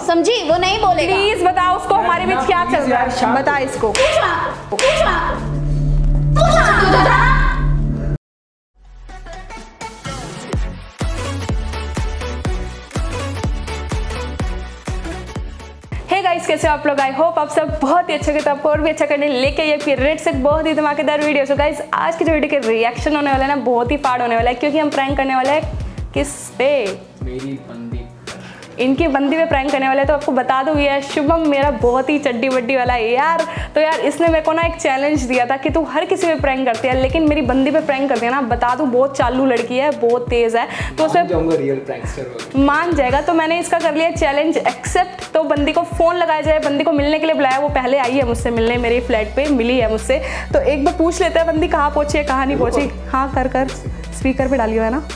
समझी? वो नहीं बोलेगा। प्लीज बताओ उसको हमारे बीच क्या चल रहा है, बता इसको। हे गाइस, कैसे हो आप लोग? आई होप आप सब बहुत ही अच्छे के, तो आपको और भी अच्छा करने लेके ये फिर रेड से बहुत ही धमाकेदार वीडियो। सो गाइस, आज की जो वीडियो के रिएक्शन होने वाला है ना, बहुत ही फाड़ होने वाला है, क्योंकि हम प्रैंक करने वाले हैं किस पे? मेरी बंदी। इनकी बंदी पे प्रैंक करने वाले हैं। तो आपको बता दूं, ये शुभम मेरा बहुत ही चड्डी बड्डी वाला है यार। तो यार इसने मेरे को ना एक चैलेंज दिया था कि तू हर किसी पे प्रैंक करती है, लेकिन मेरी बंदी पे प्रैंक करती है ना, बता दूं बहुत चालू लड़की है, बहुत तेज है। तो उसमें रियल प्रैंकस्टर मान जाएगा। तो मैंने इसका कर लिया चैलेंज एक्सेप्ट। तो बंदी को फोन लगाया जाए, बंदी को मिलने के लिए बुलाया। वो पहले आई है मुझसे मिलने, मेरे फ्लैट पे मिली है मुझसे। तो एक बार पूछ लेते हैं बंदी कहाँ पहुंची है, कहाँ नहीं पहुंची। हाँ कर स्पीकर पे डाली हुआ है ना।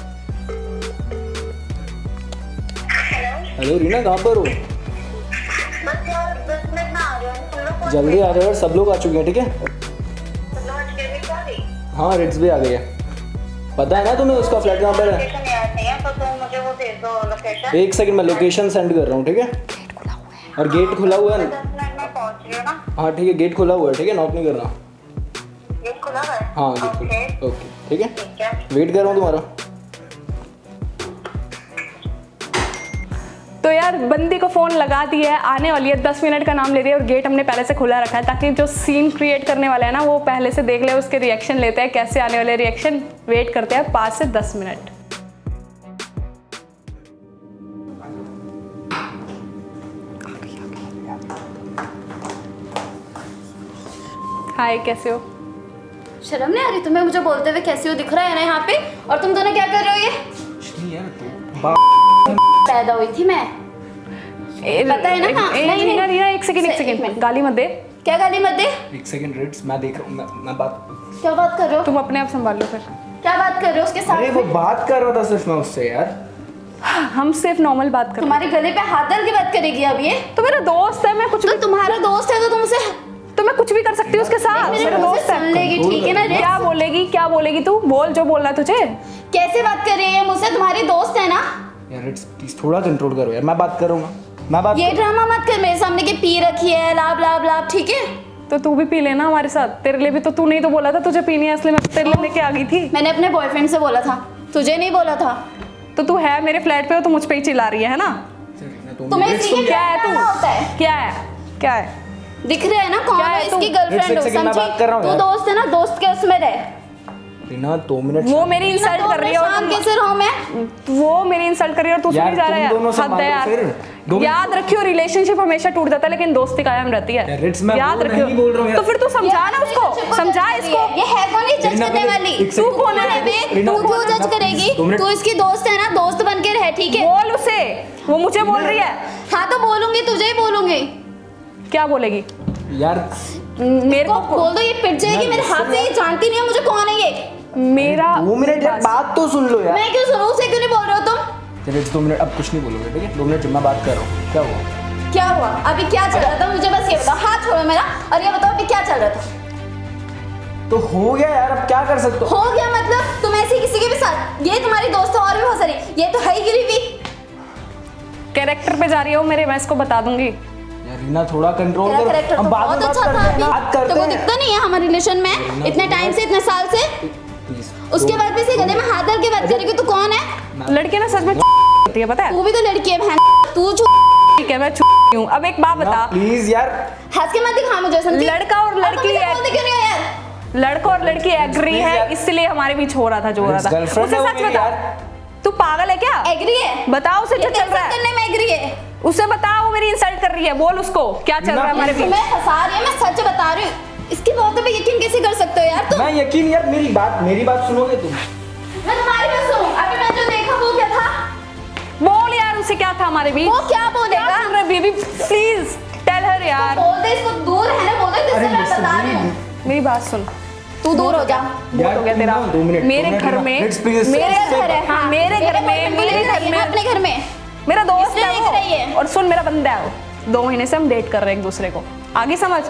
हेलो रीना, कहाँ पर हो? जल्दी आ जाओ, सब लोग आ चुके हैं। ठीक है, हाँ रेड्स भी आ गई है। पता है ना तुम्हें उसका फ्लैट कहाँ पर है? एक सेकंड, मैं लोकेशन सेंड कर रहा हूँ। ठीक है, और गेट खुला हुआ है। हाँ ठीक है, गेट खुला हुआ है। ठीक है, नॉक नहीं करना। हाँ गेट खुला। ओके ठीक है, वेट कर रहा हूँ तुम्हारा। तो यार बंदी को फोन लगा दिया है, आने वाली है, 10 मिनट का नाम ले रही है। और गेट हमने पहले से खुला रखा है, ताकि जो सीन क्रिएट करने वाला है ना, वो पहले से देख ले, उसके रिएक्शन लेते हैं, कैसे आने वाले रिएक्शन। वेट करते हैं 5 से 10 मिनट। हाय, कैसे हो? शर्म नहीं आ रही तुम्हें मुझे बोलते हुए? कैसे हो दिख रहा है ना यहाँ पे? और तुम दोनों क्या कर रहे हो? ये पैदा हुई थी मैं, पता है ना? रीना एक सेकंड, गाली मत दे। क्या गाली मत दे? एक सेकंड रेड्स, मैं देख रहा हूँ। मैं बात क्या बात कर रहे हो? तुम अपने आप संभाल लो फिर। क्या बात कर रहे हो उसके साथ? अरे वो बात कर रहा था सिर्फ मैं उससे यार। हम सिर्फ नॉर्मल बात कर। तुम्हारे गले पे हाथ डाल के बात करेगी अब ये? तो मेरा दोस्त है, मैं कुछ तो तुम्हारा दोस्त है तो तुमसे तो मैं कुछ भी कर सकती हूँ उसके साथ। मेरा दोस्त है। लेगी ठीक है ना? क्या बोलेगी तू? बोल जो बोलना तुझे। कैसे बात कर रही है मुझसे? तुम्हारी दोस्त है ना यार। रेड्स प्लीज थोड़ा कंट्रोल करो यार, मैं बात करूँगा। मैं बात ये ड्रामा मत कर मेरे सामने कि पी रखी है लाभ लाभ लाभ। ठीक है, तो तू भी पी लेना हमारे साथ। तेरे लिए भी तो, तू नहीं तो बोला था तुझे पीनी है, इसलिए मैं तेरे लिए लेके आ गई थी। मैंने अपने बॉयफ्रेंड से बोला था, तुझे नहीं बोला था। तो तू है मेरे फ्लैट पे हो, तो मुझ पे ही चिल्ला रही है ना? तुम्हें क्या है तू? क्या है? दिख रहा है ना कौन है? इसकी गर्लफ्रेंड हो, समझी? तू दोस्त है ना, दोस्त के उसमें रह। रीना 2 मिनट। वो मेरी इंसल्ट कर रही है और कैसे रहूं मैं? वो मेरी इंसल्ट कर रही है और तू सुन जा रहा है। हद है यार। याद रखियो, रिलेशनशिप हमेशा टूट जाता है, लेकिन दोस्ती कायम रहती है। याद रखियो। तो फिर तू समझा ना उसको, समझा इसको। ये है कौन ही जज करने वाली? तू कौन है बे? तू क्यों जज करेगी? तू इसकी दोस्त है ना, दोस्त बन के रह। ठीक है, बोल उसे। वो मुझे बोल रही है। हाँ तो बोलूंगी, तुझे ही बोलूंगी। क्या बोलेगी यार? मेरे को बोल दो, ये पिट जाएगी मेरे हाथ से। ये जानती नहीं है मुझे कौन है ये। मेरा 2 मिनट यार, बात तो सुन लो यार। मैं क्यों सुनूं? उसे क्यों नहीं बोल रहे हो तुम? चलिए 2 मिनट, अब कुछ नहीं बोलोगे ठीक है? 2 मिनट मैं बात कर रहा हूँ। क्या हुआ? क्या हुआ? अभी क्या चल रहा था मुझे बस ये बताओ। हाथ छोड़ो मेरा और ये बताओ अभी क्या चल रहा था? तो हो गया यार, अब क्या कर सकते हो गया मतलब? तुम ऐसी किसी के भी साथ? ये तुम्हारी दोस्त है और भी बहुत सारी, ये तो है ही गिरी हुई। कैरेक्टर पे जा रही हो मेरे, मैं इसको बता दूंगी। रीना थोड़ा कंट्रोल करो। हम बात बहुत अच्छा था अभी, तो वो दिखता नहीं है हमारे रिलेशन में इतने टाइम से, इतने साल से। उसके बाद भी इसे गले में हाथ डाल के बात करेगी। तू कौन है? लड़की ना सच में होती है, पता है? तू भी तो लड़की है बहन। तू ठीक है, मैं हूँ। अब एक बात बता प्लीज यार, हंस के मत दिखा मुझे। समझी? लड़का और लड़की लड़का और लड़की एग्री है, इसलिए हमारे बीच हो रहा था जो हो रहा था। उसे सच बता, तू पागल है क्या? एग्री है? बताओ उसे जो चल रहा है। करने में एग्री है? उसे बताओ, वो मेरी इंसल्ट कर रही है। बोल उसको क्या चल रहा है हमारे बीच। मैं फंसा रही हूं, मैं सच बता रही हूं। इसकी बातों पे यकीन कैसे कर सकते हो यार तुम? मैं यकीन यार, मेरी बात सुनोगे तुम? मैं तुम्हारी बात सुनूं? अभी मैं जो देखा वो क्या था? बोल यार, उसे क्या था हमारे बीच? वो क्या बोलेगा? बेबी प्लीज टेल हर यार। बोल दे इसको, दूर है ना, बोल दे जिससे मैं बता रही हूं। मेरी बात सुन, तू दूर हो जा। बहुत हो गया तेरा। मेरे घर में, मेरे घर है। हाँ, मेरे घर में अपने घर में मेरा दोस्त है वो। और सुन, मेरा बंदा है वो। 2 महीने से हम डेट कर रहे हैं एक दूसरे को, आगे समझ।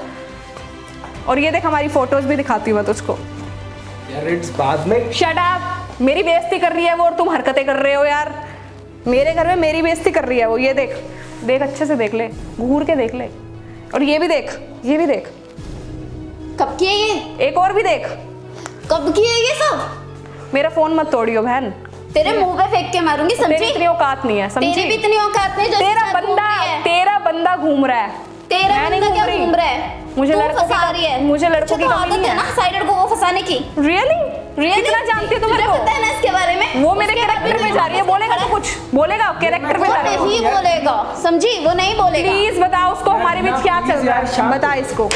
और ये देख, हमारी फोटोज भी दिखाती हूँ मैं तुझको यार। इट्स बाद में। शट अप, मेरी बेइज्जती कर रही है वो और तुम हरकतें कर रहे हो यार। मेरे घर में मेरी बेइज्जती कर रही है वो, ये देख। देख अच्छे से देख ले, घूर के देख ले। और ये भी देख, ये भी देख। कब किए ये? एक और भी देख। कब किए ये सब? मेरा फोन मत तोड़ियो बहन, तेरे मुंह पे फेंक के मारूंगी, समझी? तेरी इतनी औकात नहीं है, समझी? तेरी भी इतनी औकात नहीं जो तेरा बंदा घूम रहा है। तेरा बंदा क्या घूम रहा है? मुझे तू लड़कों फंसा रही है। मुझे लड़कों की कमी आदत नहीं है ना साइड लड़कों को फंसाने की। रियली कितना जानती है तुम्हें? पता है ना इसके बारे में? वो मेरे कैरेक्टर में जा रही है, बोलेगा तो कुछ बोलेगा, कैरेक्टर में जा रही है। वो नहीं बोलेगा, समझी? वो नहीं बोलेगा। प्लीज बताओ उसको हमारे बीच क्या चल रहा है, बता इसको।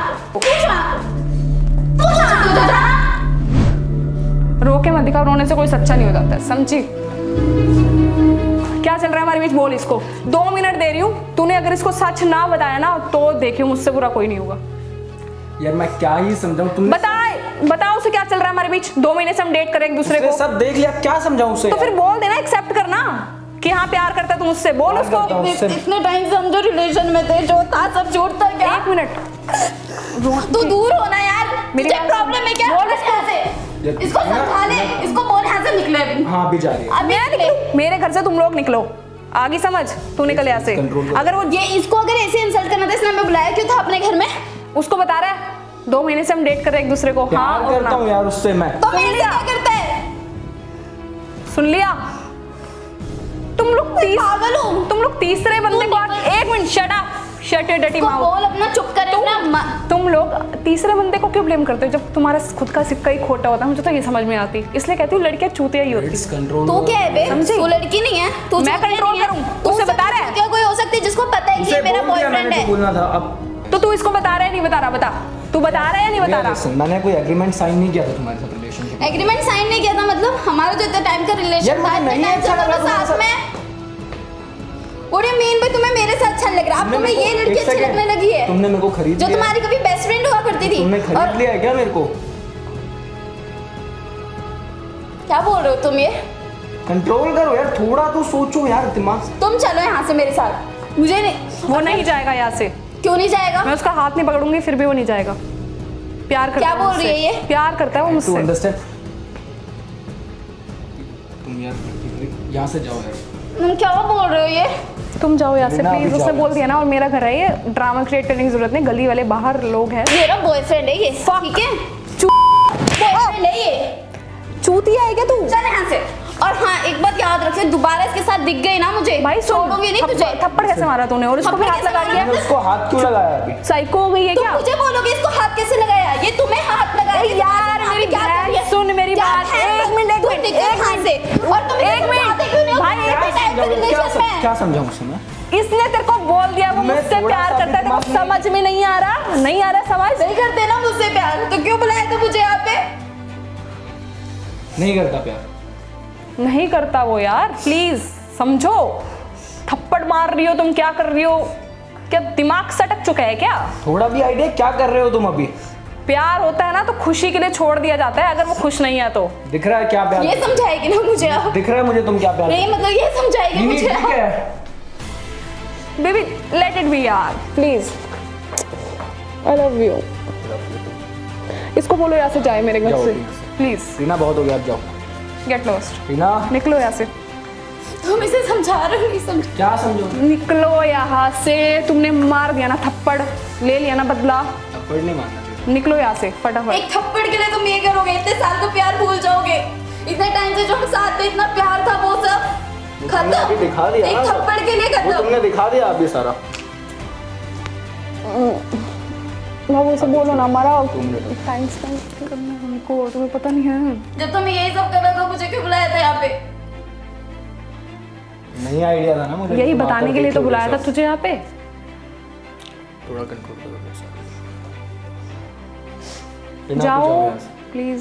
रोके मत दिखाओ, रोने से कोई सच्चा नहीं हो जाता है, समझी? क्या चल रहा है हमारे बीच, बोल इसको। 2 मिनट दे रही हूँ, तूने अगर इसको सच ना बताया ना तो देखियो मुझसे बुरा कोई नहीं होगा। यार मैं क्या ही समझाऊं, तुम बताओ उसे क्या चल रहा है हमारे बीच। 2 महीने से हम डेट करें एक दूसरे को, सब देख लिया, क्या समझाऊं उसे? तो फिर बोल देना, एक्सेप्ट करना कि हाँ प्यार करता है तुम उससे, बोल उसको। इतने टाइम से हम जो रिलेशन में थे, जो था सब झूठ था क्या? 1 मिनट तू दूर होना यार, मेरी तुझे प्रॉब्लम है क्या? बोल यहाँ से इसको समझा ले, इसको बोल यहाँ से निकले अभी। हाँ भी जा रही है। अभी निकले मेरे घर से तुम लोग निकलो, आगे समझ, तू निकल यहाँ से। अगर वो ये इसको अगर ऐसे इंसल्ट करना था, इसने हमें बुलाया क्यों था अपने घर में? उसको बता रहा है 2 महीने से हम डेट कर रहे हैं एक दूसरे को। हाँ करता हूँ यार उससे मैं। तो मेरे से क्या करता है? सुन लिया? तुम लोग पागल हो, तुम लोग तीसरे बंदे को 1 minute shut up, shut your dirty mouth. बोल अपना, चुप कर अपना। तुम लोग तीसरे बंदे को क्यों ब्लेम करते हो जब तुम्हारा खुद का सिक्का ही खोटा होता है? मुझे तो ये समझ में आती, इसलिए कहती हूँ लड़कियां चूतिया ही होती है। तू क्या है बे? तू लड़की नहीं है, तू मैं कंट्रोल करूँ? तुझसे बता रहा है क्या कोई हो सकती है जिसको पता है कि ये मेरा बॉयफ्रेंड है? बोलना था अब तो तू इसको बता रहा है नहीं बता रहा? बता, तू बता रहा है या नहीं बता रहा? मैंने कोई एग्रीमेंट साइन नहीं किया था तुम्हारे साथ रिलेशनशिप। एग्रीमेंट साइन नहीं किया था मतलब हमारा जो इतना टाइम का रिलेशन था, इतना टाइम से हम लोग साथ में। What do you mean भाई, तुम्हें मेरे साथ अच्छा लग रहा है? अब तुम्हें ये लड़की अच्छी लगने लगी है? तुमने मेरे को खरीद जो तुम्हारी कभी बेस्ट फ्रेंड हुआ करती थी, तुमने खरीद लिया है क्या मेरे को? क्या बोल रहे हो तुम? ये कंट्रोल करो यार, थोड़ा तो सोचो यार दिमाग। तुम चलो यहाँ से मेरे साथ, मुझे नहीं। वो नहीं जाएगा यहाँ से। क्यों नहीं जाएगा? मैं उसका हाथ नहीं पकड़ूंगी फिर भी वो नहीं जाएगा। प्यार करता है। क्या बोल रही है ये? प्यार करता है वो मुझसे। अंडरस्टैंड? तुम यार यहाँ से जाओ यार। तुम क्या बोल रहे हो ये? तुम जाओ यहाँ से प्लीज, उसने बोल दिया ना। और मेरा घर है, ये ड्रामा क्रिएट करने की जरूरत नहीं, गली वाले बाहर लोग हैं। मेरा बॉयफ्रेंड है ये, ठीक है? बॉयफ्रेंड है ये। चूतिया है क्या तू? चल यहाँ से। और हाँ एक बात याद रखिए, दोबारा इसके साथ दिख गई ना मुझे, भाई छोड़ूंगी नहीं तुझे। थप्पड़ कैसे मारा तूने? और इसको भी हाथ लगा दिया? उसको हाथ क्यों लगाया अभी? साइको हो गई है क्या? मुझे बोलोगे इसको हाथ कैसे लगाया? ये तुम्हें हाथ लगाया यार मेरी बहन सुन मेरी बात, 1 मिनट और तुम 1 मिनट भाई, क्या समझाऊं उसे मैं? इसने तेरे को बोल दिया वो मुझसे प्यार करता है, तेरे को समझ में नहीं आ रहा? नहीं आ रहा समझ? नहीं करते ना मुझसे प्यार, तो क्यों बुलाया था मुझे यहाँ पे? नहीं करता प्यार। नहीं करता वो यार, प्लीज समझो। थप्पड़ मार रही हो तुम, क्या कर रही हो? क्या दिमाग सटक चुका है क्या? थोड़ा भी आइडिया क्या कर रहे हो तुम अभी? प्यार होता है ना तो खुशी के लिए छोड़ दिया जाता है, अगर वो खुश नहीं है तो। दिख रहा है क्या प्यार? ये समझाएगी ना मुझे आप? दिख रहा है मुझे तुम क्या प्यार? नहीं मतलब ये समझाएगी मुझे ठीक है बेबी, लेट इट बी यार प्लीज। I love you. इसको बोलो यहाँ से जाए मेरे घर से प्लीज। रीना बहुत हो गया, अब जाओ। Get lost. रीना निकलो यहाँ से। तुम इसे समझा रहे हो? नहीं समझ। क्या समझो? निकलो यहाँ से। तुमने मार दिया ना थप्पड़, ले लिया ना बदला। थप्पड़ नहीं मारना चाहिए। निकलो यहाँ से फटाफट। एक थप्पड़ के लिए तुम ये करोगे? इतने साल का प्यार भूल जाओगे? इतने टाइम से जो हम साथ थे, इतना प्यार था, वो सब खत्म। दिखा दिया एक थप्पड़ के लिए खत्म। तुमने दिखा दिया अभी सारा। बाबू से बोलो ना, हमारा टाइम स्पेंड करना हमको, तुम्हें पता नहीं है? जब तुम यही सब कर रहे थे मुझे क्यों बुलाया था यहाँ पे? नहीं आइडिया था ना मुझे। यही बताने के लिए तो बुलाया था तुझे यहाँ पे। थोड़ा कंट्रोल करो। जाओ प्लीज।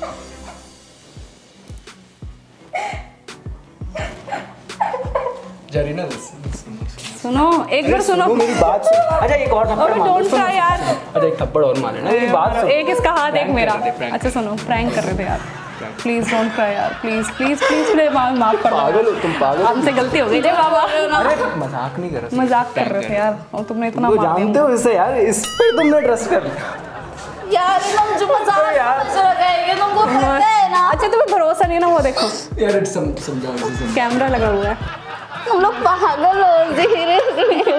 जरीना सुनो एक बार, सुनो मेरी बात सुन। अच्छा एक और थप्पड़ मार। डोंट ट्राई यार। अच्छा एक थप्पड़ और मारे ना, मेरी बात सुन। एक इसका हाथ एक मेरा। अच्छा सुनो, प्रैंक कर रहे थे यार, प्लीज डोंट ट्राई यार, प्लीज प्लीज प्लीज प्लीज माफ कर दो। पागल हो तुम, पागल। हमसे गलती हो गई रे बाबा। अरे मजाक नहीं कर रहा, मजाक कर रहे थे यार, और तुमने इतना वो जानते हो इसे यार, इस पे तुमने ट्रस्ट कर यार। तुम जो मजाक समझ रहे हो, ये तुमको पता है ना। अच्छा तुम्हें भरोसा नहीं ना? वो देखो यार समझाओ इसे। कैमरा लगा हुआ है। तुम लोग पागल हो सीरियसली।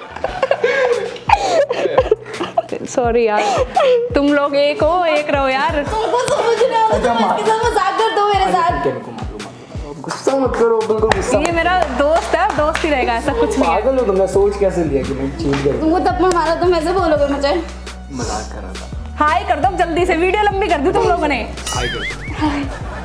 सॉरी यार, तुम लोग एक हो, एक रहो यार। तुमको समझ रहे हो, तुम इसके साथ मजाक कर दो मेरे साथ। गुस्सा मत करो, बिल्कुल गुस्सा। ये मेरा दोस्त है, दोस्त ही रहेगा, ऐसा कुछ नहीं है। पागल हो तुमने, सोच कैसे लिया कि मैं चीट कर। तुमको थप्पड़ मारा तुम ऐसे बोलोगे मुझे? मजाक कर रहा था। हाय कर दो जल्दी से, वीडियो लंबी कर दी तुम लोगों ने। हाय कर।